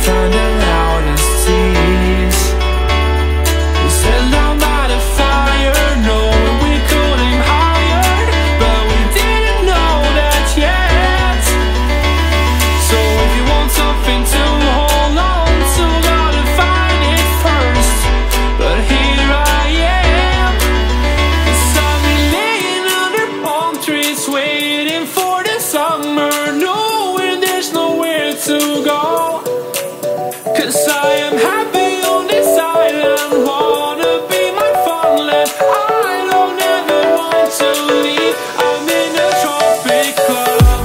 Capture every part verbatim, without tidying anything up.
find the loudest tease. We said down by the fire, knowing we could aim higher, but we didn't know that yet. So if you want something to hold on to, gotta find it first. But here I am, 'cause I've been laying under palm trees, waiting for the summer, knowing there's nowhere to go. 'Cause I am happy on this island, wanna be my farmland. I don't ever want to leave, I'm in a tropic club.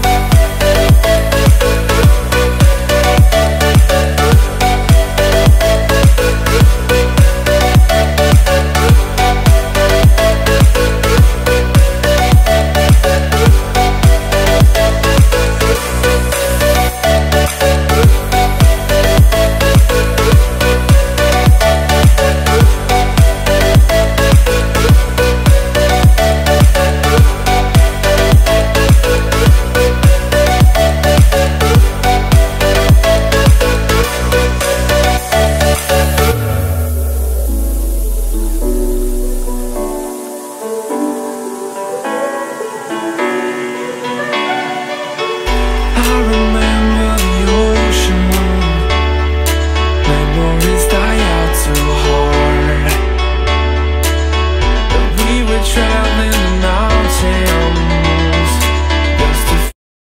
I remember the ocean moon, memories die out too hard. But we were traveling the mountains just to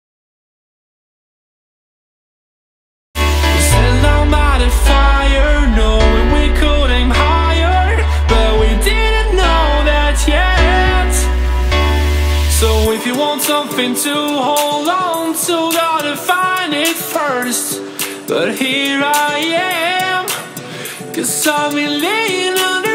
we sat down by the fire, knowing we could aim higher, but we didn't know that yet. So if you want something to hold on to, gotta find it first. But here I am, 'cause I've been laying under